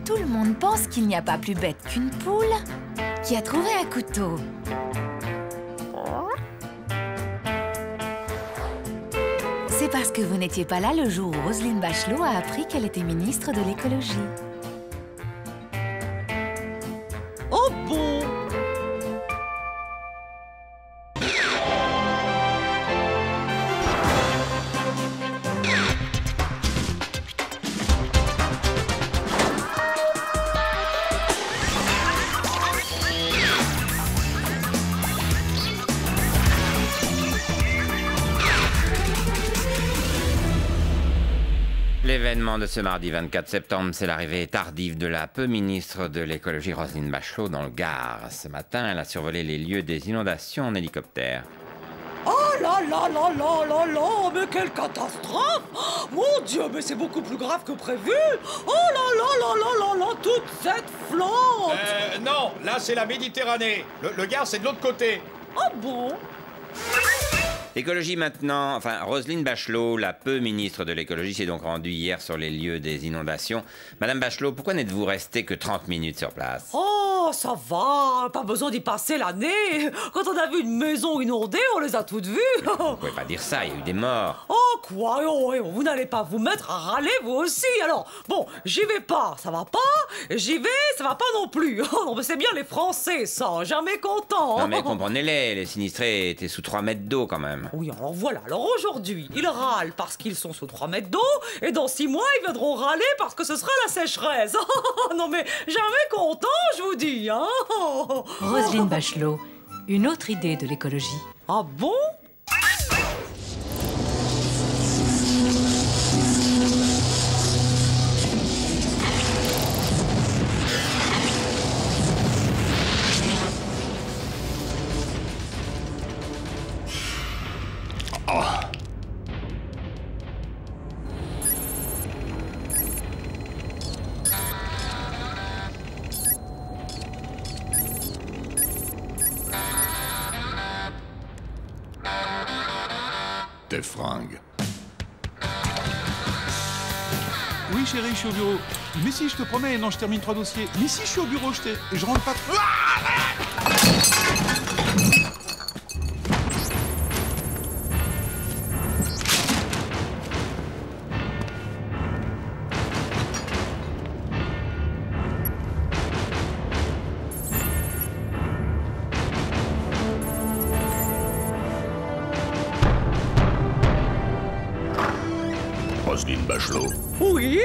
Tout le monde pense qu'il n'y a pas plus bête qu'une poule qui a trouvé un couteau. C'est parce que vous n'étiez pas là le jour où Roselyne Bachelot a appris qu'elle était ministre de l'écologie. Oh bon? L'événement de ce mardi 24 septembre, c'est l'arrivée tardive de la peu ministre de l'écologie Roselyne Bachelot dans le Gard. Ce matin, elle a survolé les lieux des inondations en hélicoptère. Oh là là là là là là, mais quelle catastrophe! Oh, mon Dieu, mais c'est beaucoup plus grave que prévu! Oh là là là là là là, toute cette flotte! Non, là c'est la Méditerranée. Le Gard c'est de l'autre côté. Ah bon? L'écologie maintenant, enfin Roselyne Bachelot, la peu ministre de l'écologie, s'est donc rendue hier sur les lieux des inondations. Madame Bachelot, pourquoi n'êtes-vous restée que 30 minutes sur place? Oh, ça va, pas besoin d'y passer l'année. Quand on a vu une maison inondée, on les a toutes vues. Vous pouvez pas dire ça, il y a eu des morts. Oh quoi, oh, vous n'allez pas vous mettre à râler vous aussi. Alors, bon, j'y vais pas, ça va pas. J'y vais, ça va pas non plus. Oh non, mais c'est bien les Français, ça, jamais contents. Non mais comprenez-les, les sinistrés étaient sous 3 mètres d'eau quand même. Oui, alors voilà, alors aujourd'hui, ils râlent parce qu'ils sont sous 3 mètres d'eau, et dans 6 mois, ils viendront râler parce que ce sera la sécheresse. Non mais, jamais content, je vous dis, hein. Roselyne Bachelot, une autre idée de l'écologie. Ah bon? Tes fringues. Oui chérie, je suis au bureau. Mais si, je te promets, non, je termine 3 dossiers. Mais si, je suis au bureau, je rentre pas... Roselyne Bachelot. Oui?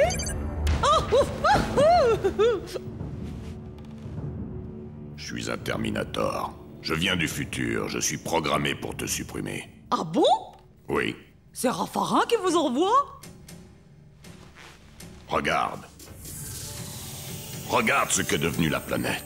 Je suis un Terminator. Je viens du futur. Je suis programmé pour te supprimer. Ah bon? Oui. C'est Raffarin qui vous envoie? Regarde. Regarde ce qu'est devenue la planète.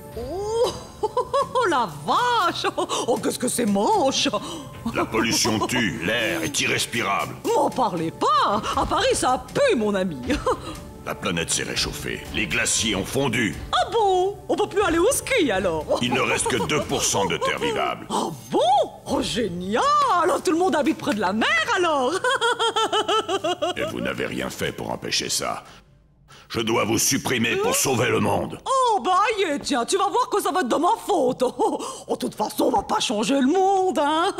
Oh la vache! Oh, qu'est-ce que c'est moche! La pollution tue. L'air est irrespirable. M'en parlez pas! À Paris, ça pue, mon ami! La planète s'est réchauffée. Les glaciers ont fondu. Ah bon? On peut plus aller au ski, alors? Il ne reste que 2% de terre vivable. Ah bon? Oh, génial! Tout le monde habite près de la mer, alors? Et vous n'avez rien fait pour empêcher ça. Je dois vous supprimer pour sauver le monde. Oh, bah, tiens, tu vas voir que ça va être de ma faute. Oh, de toute façon, on va pas changer le monde, hein?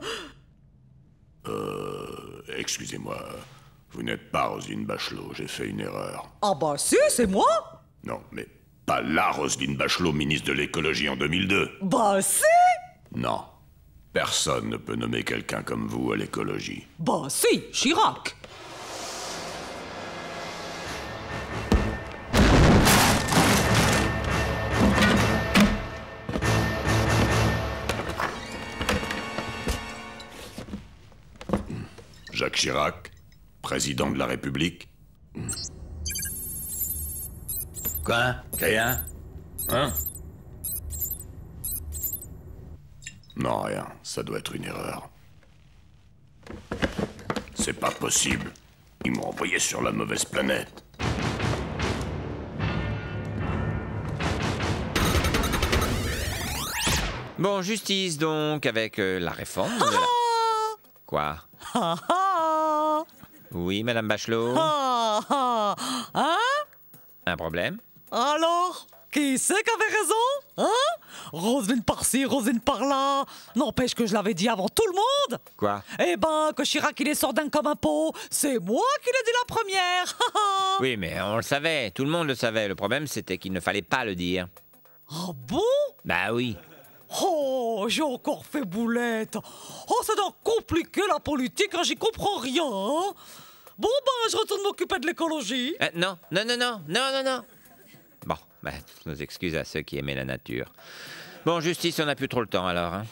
Excusez-moi. Vous n'êtes pas Roselyne Bachelot, j'ai fait une erreur. Ah bah si, c'est moi? Non, mais pas la Roselyne Bachelot, ministre de l'écologie en 2002. Bah si! Non. Personne ne peut nommer quelqu'un comme vous à l'écologie. Bah si, Chirac! Jacques Chirac, président de la République. Quoi? Rien? Hein? Non, rien. Ça doit être une erreur. C'est pas possible. Ils m'ont envoyé sur la mauvaise planète. Bon, justice donc, avec la réforme de la... Quoi? Ah ah! Oui, Madame Bachelot? Ah ah! Hein? Un problème? Alors, qui c'est qui avait raison? Hein? Roselyne par-ci, Roselyne par-là. N'empêche que je l'avais dit avant tout le monde. Quoi? Eh ben, que Chirac il est sordin comme un pot, c'est moi qui l'ai dit la première. Oui, mais on le savait, tout le monde le savait. Le problème, c'était qu'il ne fallait pas le dire. Ah bon? Bah oui. Oh, j'ai encore fait boulette. Oh, c'est donc compliqué la politique, hein, j'y comprends rien. Hein. Bon, ben, je retourne m'occuper de l'écologie. Non. Bon, bah, toutes nos excuses à ceux qui aimaient la nature. Bon, justice, on n'a plus trop le temps alors. Hein.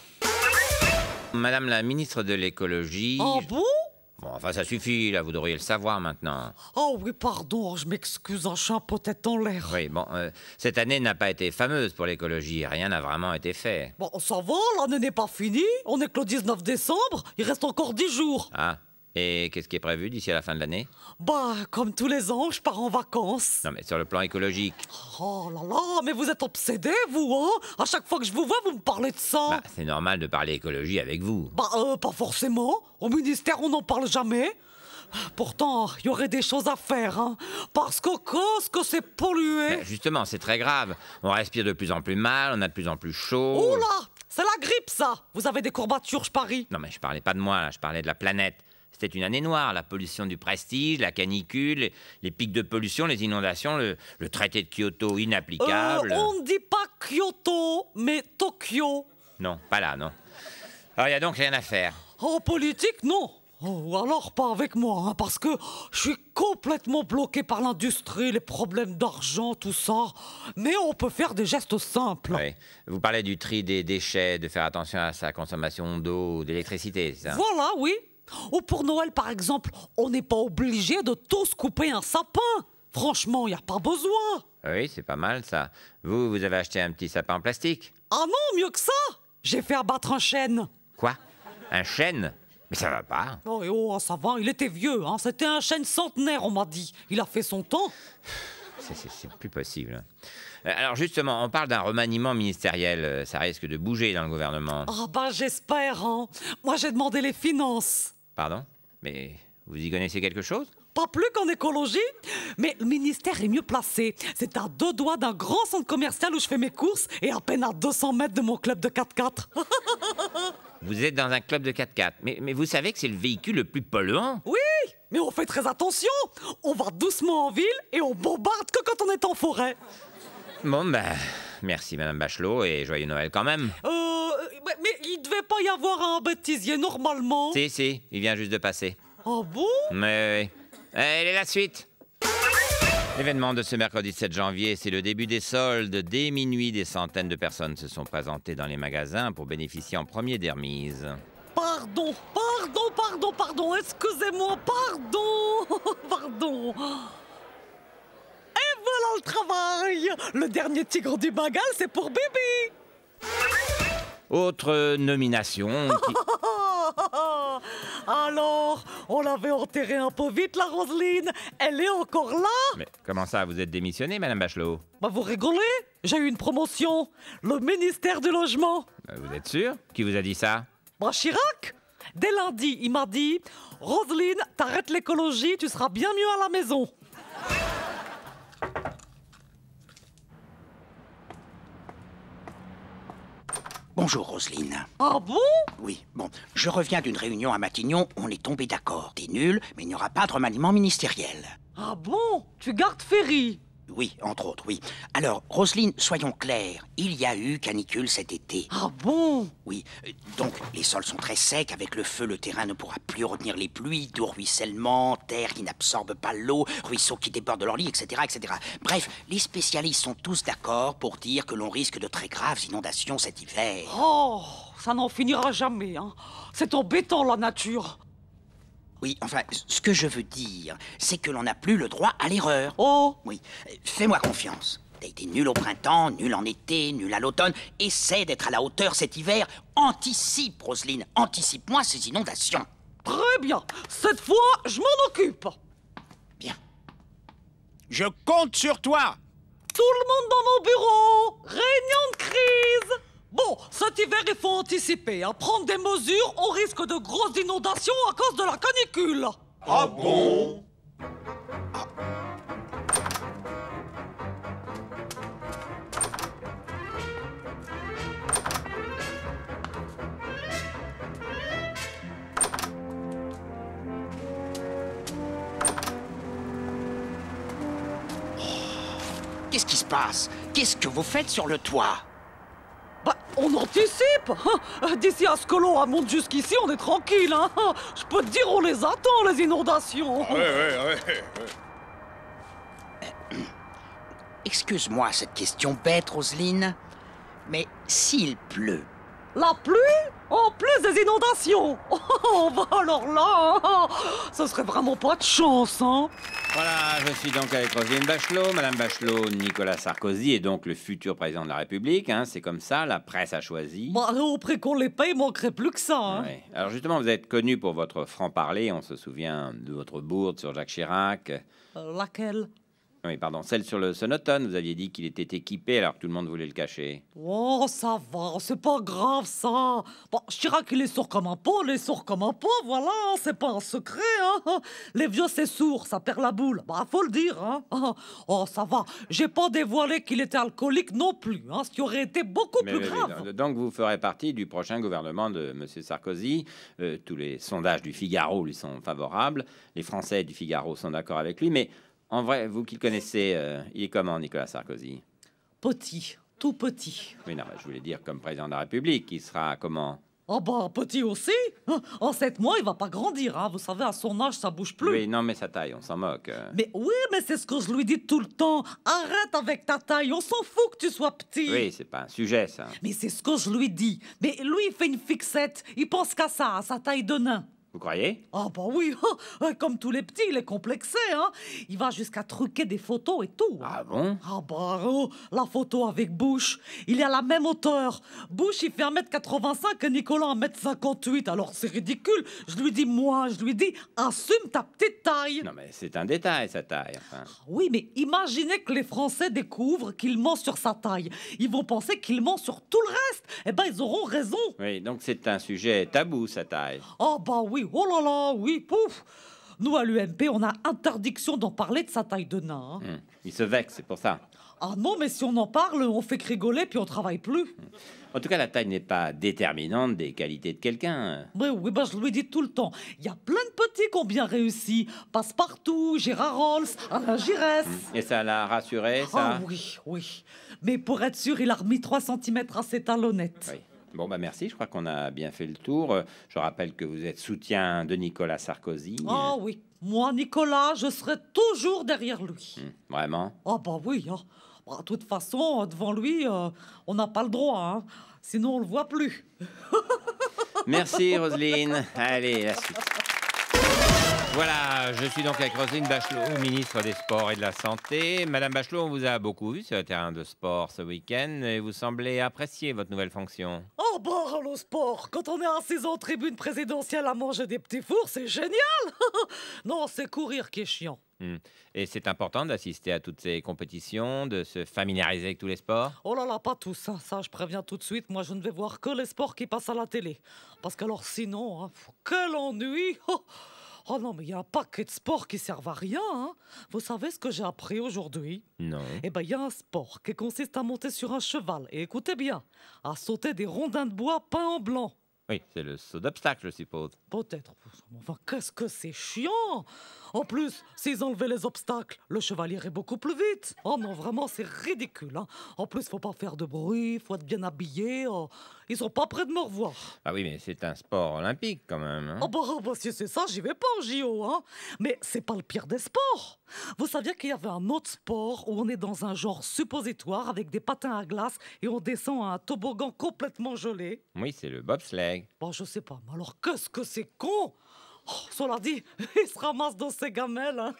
Madame la ministre de l'écologie... Ah bon? Bon, enfin, ça suffit, là, vous devriez le savoir maintenant. Oh oui, pardon, je m'excuse, je suis un peu tête en l'air. Oui, bon, cette année n'a pas été fameuse pour l'écologie, rien n'a vraiment été fait. Bon, ça va, l'année n'est pas finie, on est que le 19 décembre, il reste encore 10 jours. Ah, et qu'est-ce qui est prévu d'ici à la fin de l'année? Bah, comme tous les ans, je pars en vacances. Non, mais sur le plan écologique. Oh là là, mais vous êtes obsédé, vous, hein? À chaque fois que je vous vois, vous me parlez de ça. Bah, c'est normal de parler écologie avec vous. Bah, pas forcément. Au ministère, on n'en parle jamais. Pourtant, il y aurait des choses à faire, hein. Parce qu'au cause que c'est pollué... Bah, justement, c'est très grave. On respire de plus en plus mal, on a de plus en plus chaud. Oh là, c'est la grippe, ça. Vous avez des courbatures, je parie. Non, mais je parlais pas de moi, là, je parlais de la planète. C'était une année noire, la pollution du Prestige, la canicule, les pics de pollution, les inondations, le traité de Kyoto inapplicable. On ne dit pas Kyoto, mais Tokyo. Non, pas là, non. Alors, il n'y a donc rien à faire. En politique, non. Oh, alors pas avec moi, hein, parce que je suis complètement bloqué par l'industrie, les problèmes d'argent, tout ça. Mais on peut faire des gestes simples. Oui. Vous parlez du tri des déchets, de faire attention à sa consommation d'eau, d'électricité, c'est ça? Voilà, oui. Ou pour Noël, par exemple, on n'est pas obligé de tous couper un sapin. Franchement, il n'y a pas besoin. Oui, c'est pas mal, ça. Vous avez acheté un petit sapin en plastique? Ah non, mieux que ça. J'ai fait abattre un chêne. Quoi? Un chêne? Mais ça va pas. Oh, ça va, il était vieux, hein. C'était un chêne centenaire, on m'a dit. Il a fait son temps. C'est plus possible. Alors justement, on parle d'un remaniement ministériel. Ça risque de bouger dans le gouvernement. Ah bah j'espère, hein. Moi j'ai demandé les finances. Pardon? Mais vous y connaissez quelque chose? Pas plus qu'en écologie, mais le ministère est mieux placé. C'est à 2 doigts d'un grand centre commercial où je fais mes courses et à peine à 200 mètres de mon club de 4x4. Vous êtes dans un club de 4x4, mais vous savez que c'est le véhicule le plus polluant? Oui, mais on fait très attention. On va doucement en ville et on bombarde que quand on est en forêt. Bon, ben, merci Madame Bachelot et joyeux Noël quand même. Mais il devait pas y avoir un bêtisier normalement. Si, il vient juste de passer. Ah bon? Mais elle est la suite. L'événement de ce mercredi 7 janvier, c'est le début des soldes. Dès minuit, des centaines de personnes se sont présentées dans les magasins pour bénéficier en premier des remises. Pardon, excusez-moi, pardon. Et voilà le travail. Le dernier tigre du Bengale, c'est pour Bibi. Autre nomination qui... Alors, on l'avait enterrée un peu vite, la Roselyne. Elle est encore là. Mais comment ça, vous êtes démissionnée, Madame Bachelot? Bah vous rigolez? J'ai eu une promotion. Le ministère du Logement. Vous êtes sûr? Qui vous a dit ça? Bah Chirac. Dès lundi, il m'a dit « Roselyne, t'arrêtes l'écologie, tu seras bien mieux à la maison. » Bonjour Roselyne. Ah bon? Oui, bon, je reviens d'une réunion à Matignon, on est tombé d'accord. T'es nul, mais il n'y aura pas de remaniement ministériel. Ah bon? Tu gardes Ferry? Oui, entre autres, oui. Alors, Roselyne, soyons clairs, il y a eu canicule cet été. Ah bon? Oui, donc les sols sont très secs, avec le feu, le terrain ne pourra plus retenir les pluies, d'eau ruissellement, terre qui n'absorbe pas l'eau, ruisseaux qui débordent de leur lit, etc., etc. Bref, les spécialistes sont tous d'accord pour dire que l'on risque de très graves inondations cet hiver. Oh, ça n'en finira jamais, hein. C'est embêtant, la nature. Oui, enfin, ce que je veux dire, c'est que l'on n'a plus le droit à l'erreur. Oh. Oui, fais-moi confiance. T'as été nul au printemps, nul en été, nul à l'automne. Essaie d'être à la hauteur cet hiver. Anticipe, Roselyne, anticipe-moi ces inondations. Très bien. Cette fois, je m'en occupe. Bien. Je compte sur toi. Tout le monde dans mon bureau. Réunion de crise. Bon, cet hiver, il faut anticiper. À prendre des mesures, on risque de grosses inondations à cause de la canicule. Ah bon? Qu'est-ce qui se passe? Qu'est-ce que vous faites sur le toit? Bah, on anticipe. D'ici à ce que l'eau monte jusqu'ici, on est tranquille. Hein. Je peux te dire, on les attend, les inondations. Ouais. Excuse-moi cette question bête, Roselyne, mais s'il pleut, La pluie en plus des inondations. Oh, bah alors là, ça serait vraiment pas de chance, hein. Voilà, je suis donc avec Roselyne Bachelot. Madame Bachelot, Nicolas Sarkozy est donc le futur président de la République. Hein, c'est comme ça, la presse a choisi. Bah, au prix qu'on les paye, il manquerait plus que ça, hein. Ouais. Alors justement, vous êtes connu pour votre franc-parler. On se souvient de votre bourde sur Jacques Chirac. Laquelle? Oui, pardon, celle sur le sonotone. Vous aviez dit qu'il était équipé alors que tout le monde voulait le cacher. Oh, ça va, c'est pas grave, ça. Bon, Chirac, il est sourd comme un pot, il est sourd comme un pot, voilà, c'est pas un secret, hein. Les vieux, c'est sourd, ça perd la boule. Bah, faut le dire, hein. Oh, ça va, j'ai pas dévoilé qu'il était alcoolique non plus, hein, ce qui aurait été beaucoup plus grave. Donc vous ferez partie du prochain gouvernement de M. Sarkozy. Tous les sondages du Figaro lui sont favorables. Les Français du Figaro sont d'accord avec lui, mais... En vrai, vous qui le connaissez, il est comment, Nicolas Sarkozy? Petit, tout petit. Oui, non, je voulais dire comme président de la République, il sera comment? Ah bah, petit aussi. En 7 mois, il va pas grandir, hein. Vous savez, à son âge, ça bouge plus. Oui, non, mais sa taille, on s'en moque. Mais oui, mais c'est ce que je lui dis tout le temps. Arrête avec ta taille, on s'en fout que tu sois petit. Oui, c'est pas un sujet, ça. Mais c'est ce que je lui dis. Mais lui, il fait une fixette. Il pense qu'à ça, à sa taille de nain. Vous croyez? Ah bah oui, comme tous les petits, il est complexé, hein. Il va jusqu'à truquer des photos et tout. Ah bon? Ah bah, la photo avec Bush, il est à la même hauteur. Bush, il fait 1m85 et Nicolas 1m58, alors c'est ridicule. Je lui dis, assume ta petite taille. Non, mais c'est un détail, sa taille, enfin. Oui, mais imaginez que les Français découvrent qu'il ment sur sa taille. Ils vont penser qu'il ment sur tout le reste. Eh ben, ils auront raison. Oui, donc c'est un sujet tabou, sa taille. Ah bah oui, oh là là, oui, pouf. Nous, à l'UMP, on a interdiction d'en parler de sa taille de nain, hein. Il se vexe, c'est pour ça. Ah non, mais si on en parle, on fait que rigoler puis on travaille plus. En tout cas, la taille n'est pas déterminante des qualités de quelqu'un. Oui, bah, je lui dis tout le temps. Il y a plein de petits qui ont bien réussi. Passepartout, Gérard Rolls, Alain Giresse. Et ça l'a rassuré, ça? Ah oui. Mais pour être sûr, il a remis 3 cm à ses talonnettes. Oui. Bon, bah merci, je crois qu'on a bien fait le tour. Je rappelle que vous êtes soutien de Nicolas Sarkozy. Ah oui, moi, Nicolas, je serai toujours derrière lui. Vraiment? Ah bah oui, hein. Bah, de toute façon, devant lui, on n'a pas le droit, hein. Sinon on le voit plus. Merci Roselyne. Allez, la suite. Voilà, je suis donc avec Roselyne Bachelot, ministre des Sports et de la Santé. Madame Bachelot, on vous a beaucoup vu sur le terrain de sport ce week-end et vous semblez apprécier votre nouvelle fonction. Oh bah, le sport, quand on est assis en tribune présidentielle à manger des petits fours, c'est génial. Non, c'est courir qui est chiant. Et c'est important d'assister à toutes ces compétitions, de se familiariser avec tous les sports? Oh là là, pas tous, hein. Ça je préviens tout de suite, moi je ne vais voir que les sports qui passent à la télé. Parce qu'alors sinon, hein, quel ennui. Oh non, mais il y a un paquet de sports qui servent à rien, hein. Vous savez ce que j'ai appris aujourd'hui? Non. Eh ben, il y a un sport qui consiste à monter sur un cheval, et écoutez bien, à sauter des rondins de bois peints en blanc. Oui, c'est le saut d'obstacle, je suppose. Peut-être. Enfin, qu'est-ce que c'est chiant! En plus, s'ils enlevaient les obstacles, le cheval irait beaucoup plus vite. Oh non, vraiment, c'est ridicule, hein. En plus, faut pas faire de bruit, faut être bien habillé. Oh. Ils sont pas prêts de me revoir. Ah oui, mais c'est un sport olympique quand même, hein? Oh bah si c'est ça, j'y vais pas au JO, hein. Mais c'est pas le pire des sports. Vous saviez qu'il y avait un autre sport où on est dans un genre suppositoire avec des patins à glace et on descend à un toboggan complètement gelé? Oui, c'est le bobsleigh. Bon, je sais pas, mais alors qu'est-ce que c'est con! Oh, cela dit, il se ramasse dans ses gamelles, hein.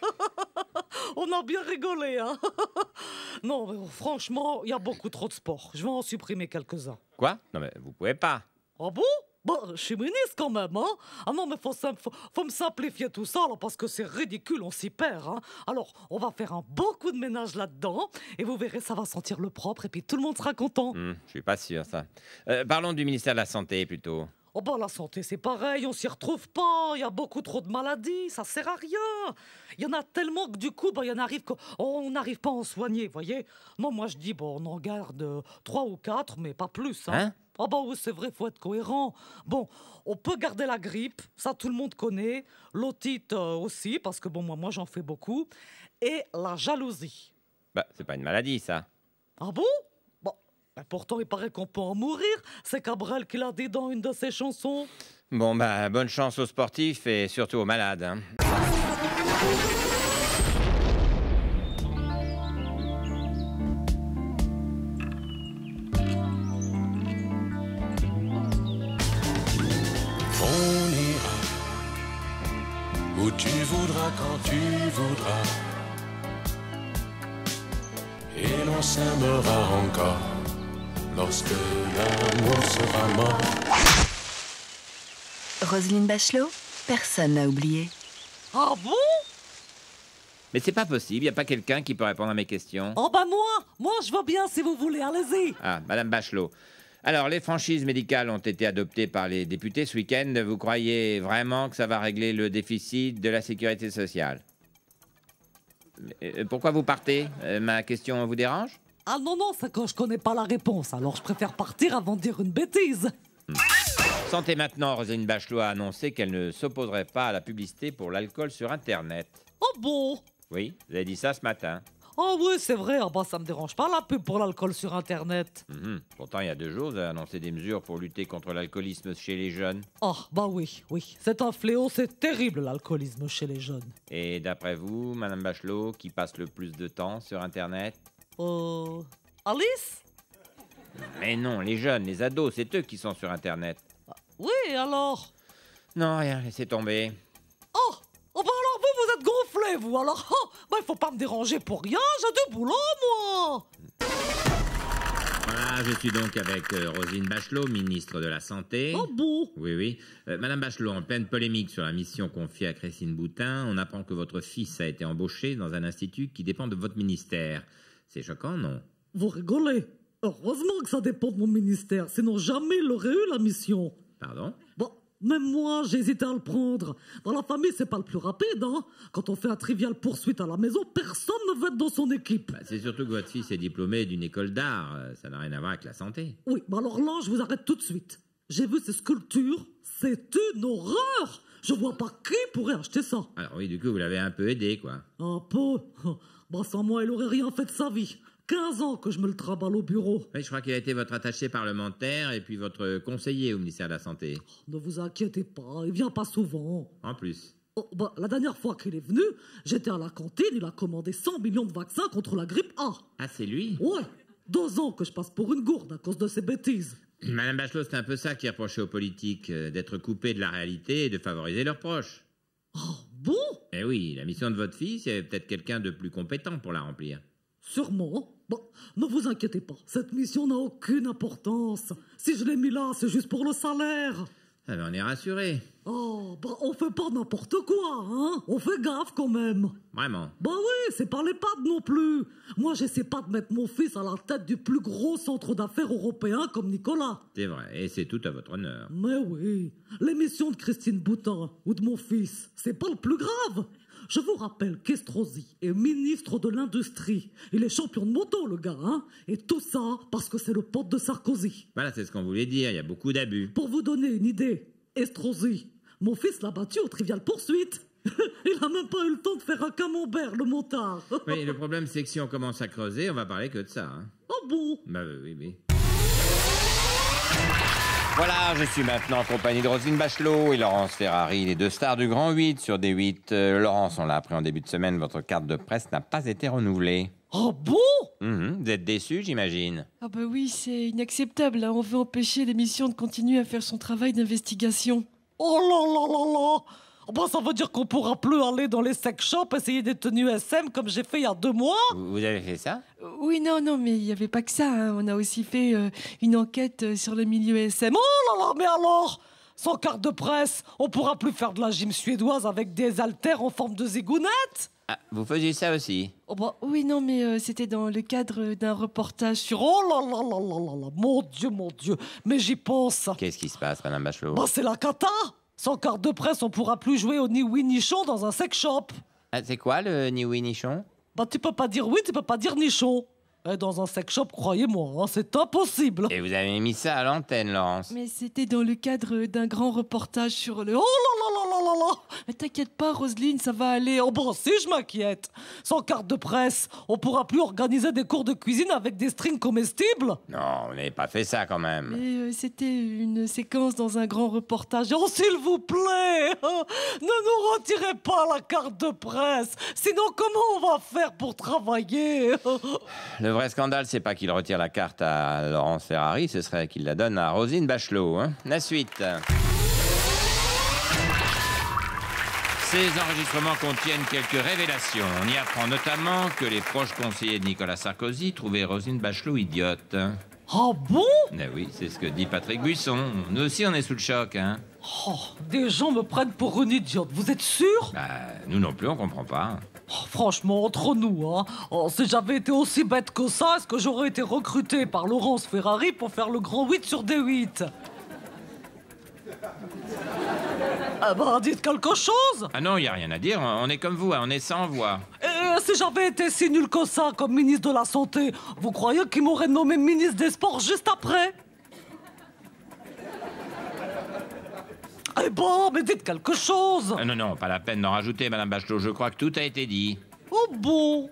On a bien rigolé, hein. Non, mais franchement, il y a beaucoup trop de sports. Je vais en supprimer quelques-uns. Quoi? Non, mais vous pouvez pas. Ah bon? Bah, je suis ministre quand même, hein. Ah non, mais faut me simplifier tout ça, là, parce que c'est ridicule, on s'y perd, hein. Alors, on va faire un bon coup de ménage là-dedans, et vous verrez, ça va sentir le propre, et puis tout le monde sera content. Je suis pas sûr, ça. Parlons du ministère de la Santé, plutôt. Oh bah la santé c'est pareil, on s'y retrouve pas, il y a beaucoup trop de maladies, ça sert à rien. Il y en a tellement que du coup, bah, on n'arrive pas à en soigner, voyez. Non, moi je dis, bon, on en garde 3 ou 4, mais pas plus. Hein. Ah bah oui, c'est vrai, faut être cohérent. Bon, on peut garder la grippe, ça tout le monde connaît, l'otite aussi, parce que bon, moi j'en fais beaucoup, et la jalousie. Bah, c'est pas une maladie, ça. Ah bon? Bon, ben pourtant il paraît qu'on peut en mourir. C'est Cabrel qui l'a dit dans une de ses chansons. Bon, bah, bonne chance aux sportifs et surtout aux malades, hein. On ira où tu voudras, quand tu voudras, et l'on s'aimera encore lorsque l'amour sera mort. Roselyne Bachelot, personne n'a oublié. Ah bon? Mais c'est pas possible, y a pas quelqu'un qui peut répondre à mes questions? Oh ben moi je veux bien si vous voulez, allez-y. Ah, Madame Bachelot. Alors, les franchises médicales ont été adoptées par les députés ce week-end. Vous croyez vraiment que ça va régler le déficit de la sécurité sociale? Pourquoi vous partez? Ma question vous dérange? Ah non, c'est que je connais pas la réponse, alors je préfère partir avant de dire une bêtise. Santé maintenant, Roselyne Bachelot a annoncé qu'elle ne s'opposerait pas à la publicité pour l'alcool sur Internet. Oh bon? Oui, vous avez dit ça ce matin. Oh oui, c'est vrai, ah bah ça me dérange pas la pub pour l'alcool sur Internet. Pourtant, il y a 2 jours, vous avez annoncé des mesures pour lutter contre l'alcoolisme chez les jeunes. Ah bah oui, c'est un fléau, c'est terrible l'alcoolisme chez les jeunes. Et d'après vous, Madame Bachelot, qui passe le plus de temps sur Internet? Alice? Mais non, les jeunes, les ados, c'est eux qui sont sur Internet. Oui, alors? Non, rien, laissez tomber. Oh bah alors vous êtes gonflés, vous, alors bah il faut pas me déranger pour rien, j'ai du boulot, moi. Voilà, je suis donc avec Roselyne Bachelot, ministre de la Santé. Oh bon? Oui. Madame Bachelot, en pleine polémique sur la mission confiée à Christine Boutin, on apprend que votre fils a été embauché dans un institut qui dépend de votre ministère. C'est choquant, non? Vous rigolez? Heureusement que ça dépend de mon ministère, sinon jamais il aurait eu la mission. Pardon? Bon, même moi, j'ai hésité à le prendre. Dans la famille, c'est pas le plus rapide, hein. Quand on fait un trivial poursuite à la maison, personne ne veut être dans son équipe. Bah, c'est surtout que votre fils est diplômé d'une école d'art. Ça n'a rien à voir avec la santé. Oui, bah alors là, je vous arrête tout de suite. J'ai vu ces sculptures, c'est une horreur. Je vois pas qui pourrait acheter ça. Alors oui, du coup, vous l'avez un peu aidé, quoi. Un peu? Bah sans moi, il aurait rien fait de sa vie. 15 ans que je me le traballe au bureau. Oui, je crois qu'il a été votre attaché parlementaire et puis votre conseiller au ministère de la Santé. Ne vous inquiétez pas, il vient pas souvent. En plus. Oh, bah, la dernière fois qu'il est venu, j'étais à la cantine, il a commandé 100 millions de vaccins contre la grippe A. Ah, c'est lui? Ouais, 2 ans que je passe pour une gourde à cause de ces bêtises. Madame Bachelot, c'est un peu ça qui est reproché aux politiques, d'être coupés de la réalité et de favoriser leurs proches. Oh, bon? Eh oui, la mission de votre fils, il y avait peut-être quelqu'un de plus compétent pour la remplir. Sûrement. Bon, ne vous inquiétez pas, cette mission n'a aucune importance. Si je l'ai mis là, c'est juste pour le salaire. Ah ben on est rassurés. Oh, bah on fait pas n'importe quoi, hein. On fait gaffe quand même. Vraiment? Bah oui, c'est pas l'EHPAD non plus. Moi, j'essaie pas de mettre mon fils à la tête du plus gros centre d'affaires européen comme Nicolas. C'est vrai, et c'est tout à votre honneur. Mais oui, l'émission de Christine Boutin ou de mon fils, c'est pas le plus grave. Je vous rappelle qu'Estrosi est ministre de l'Industrie. Il est champion de moto, le gars, hein. Et tout ça parce que c'est le pote de Sarkozy. Voilà, c'est ce qu'on voulait dire, il y a beaucoup d'abus. Pour vous donner une idée, Estrosi, mon fils l'a battu au trivial poursuite. Il a même pas eu le temps de faire un camembert, le motard. Oui, le problème, c'est que si on commence à creuser, on va parler que de ça. Hein. Oh bon? Bah oui. Voilà, je suis maintenant en compagnie de Roselyne Bachelot et Laurence Ferrari, les 2 stars du Grand 8 sur D8. Laurence, on l'a appris en début de semaine, votre carte de presse n'a pas été renouvelée. Oh bon? Vous êtes déçu, j'imagine? Ah bah oui, c'est inacceptable. Hein. On veut empêcher l'émission de continuer à faire son travail d'investigation. Oh là. Oh bah ça veut dire qu'on pourra plus aller dans les sex shops essayer des tenues SM comme j'ai fait il y a 2 mois? Vous avez fait ça? Oui, non, mais il n'y avait pas que ça. Hein. On a aussi fait une enquête sur le milieu SM. Oh là, mais alors? Sans carte de presse, on pourra plus faire de la gym suédoise avec des haltères en forme de zigounette? Ah, vous faisiez ça aussi? Oh bah oui, non, mais c'était dans le cadre d'un reportage sur... Oh là, mon Dieu, mais j'y pense. Qu'est-ce qui se passe, Madame Bachelot? Bah c'est la cata. Sans carte de presse, on pourra plus jouer au ni-oui nichon dans un sex shop. Ah, c'est quoi le ni-oui nichon? Bah tu peux pas dire oui, tu peux pas dire nichon. Et dans un sex shop, croyez-moi, hein, c'est impossible. Et vous avez mis ça à l'antenne, Laurence? Mais c'était dans le cadre d'un grand reportage sur le... Oh là. Mais t'inquiète pas, Roselyne, ça va aller. Oh bon, si je m'inquiète. Sans carte de presse, on pourra plus organiser des cours de cuisine avec des strings comestibles. Non, on n'avait pas fait ça quand même. Mais c'était une séquence dans un grand reportage. Oh, s'il vous plaît, ne nous retirez pas la carte de presse. Sinon, comment on va faire pour travailler? Le vrai scandale, c'est pas qu'il retire la carte à Laurence Ferrari, ce serait qu'il la donne à Roselyne Bachelot. Hein. La suite. Ces enregistrements contiennent quelques révélations. On y apprend notamment que les proches conseillers de Nicolas Sarkozy trouvaient Roselyne Bachelot idiote. Ah bon? Eh oui, c'est ce que dit Patrick Buisson. Nous aussi, on est sous le choc, hein. Oh, des gens me prennent pour une idiote, vous êtes sûr? Bah, nous non plus, on comprend pas. Oh, franchement, entre nous, hein. Oh, si j'avais été aussi bête que ça, est-ce que j'aurais été recruté par Laurence Ferrari pour faire le grand 8 sur D8? Eh ben, dites quelque chose! Ah non, y a rien à dire, on est comme vous, hein, on est sans voix. Et si j'avais été si nul que ça comme ministre de la Santé, vous croyez qu'il m'aurait nommé ministre des Sports juste après? Eh ben, mais dites quelque chose! Non, non, pas la peine d'en rajouter, Madame Bachelot, je crois que tout a été dit. Oh bon!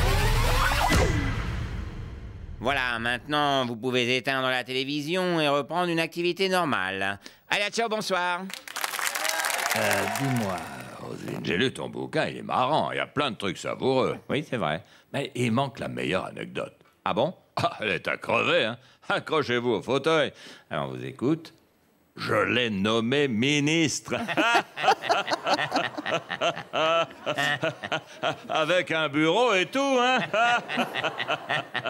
Voilà, maintenant, vous pouvez éteindre la télévision et reprendre une activité normale. Allez, ciao, bonsoir. Dis-moi, Roselyne, j'ai lu ton bouquin, il est marrant, il y a plein de trucs savoureux. Oui, c'est vrai. Mais il manque la meilleure anecdote. Ah bon? Ah, elle est à crever, hein. Accrochez-vous au fauteuil. Alors, on vous écoute. Je l'ai nommé ministre. Avec un bureau et tout, hein.